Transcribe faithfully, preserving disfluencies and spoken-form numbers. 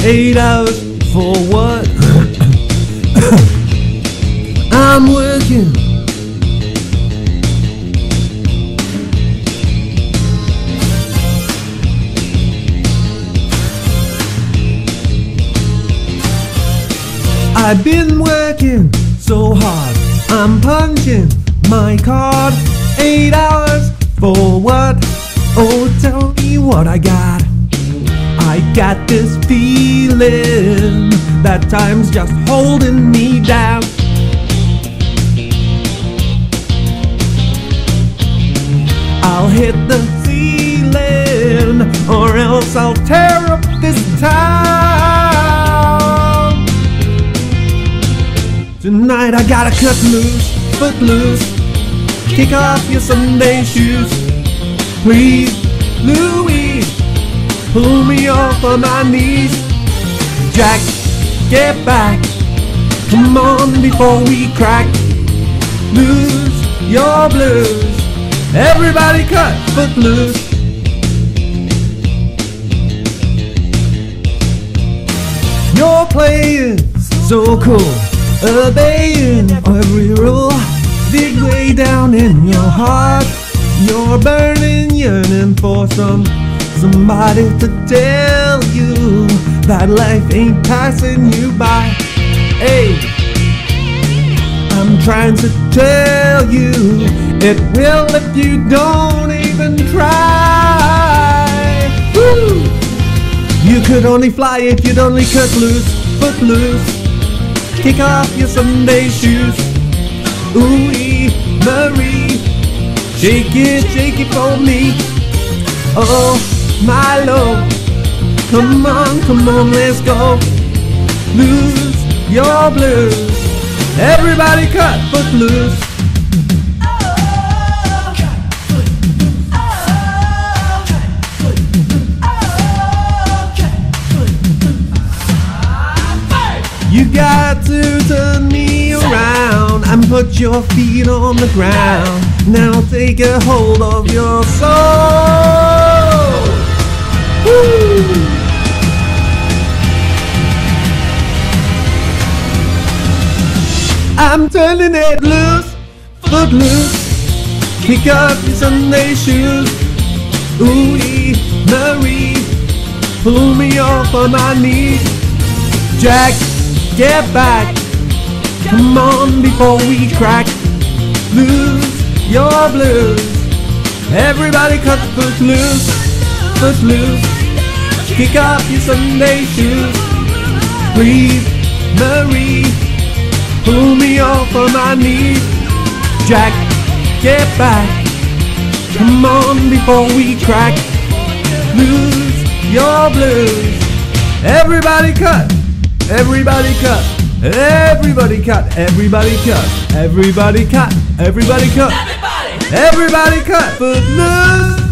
Eight hours for what? I'm working. I've been working so hard, I'm punching my card. Eight hours for what? Oh, tell me what I got. I got this feeling that time's just holding me down. I'll hit the ceiling, or else I'll tear up this town. Tonight I gotta cut loose, foot loose, kick off your Sunday shoes. Please, Louise, pull me off of my knees. Jack, get back, come on before we crack. Lose your blues, everybody cut foot loose. You're playing so cool, obeying every rule. Dig way down in your heart, you're burning, yearning for some somebody to tell you that life ain't passing you by. Hey, I'm trying to tell you, it will if you don't even try. Woo! You could only fly if you'd only cut loose, foot loose, kick off your Sunday shoes. Ooh-wee, Marie, shake it, shake it for me. Oh, my love, come on, come on, let's go. Lose your blues, everybody cut foot loose. You got to turn me around and put your feet on the ground. Now take a hold of your soul. Woo! I'm turning it loose, foot loose, kick up your Sunday shoes. Ooh-wee, Marie, pull me off on my knees. Jack, get back, come on before we crack. Lose your blues, everybody cut foot loose, foot loose, kick off your Sunday shoes. Please, Marie, pull me off on my knees. Jack, get back, come on before we crack. Lose your blues, everybody cut. Everybody cut, everybody cut, everybody cut, everybody cut, everybody cut, everybody cut, foot loose.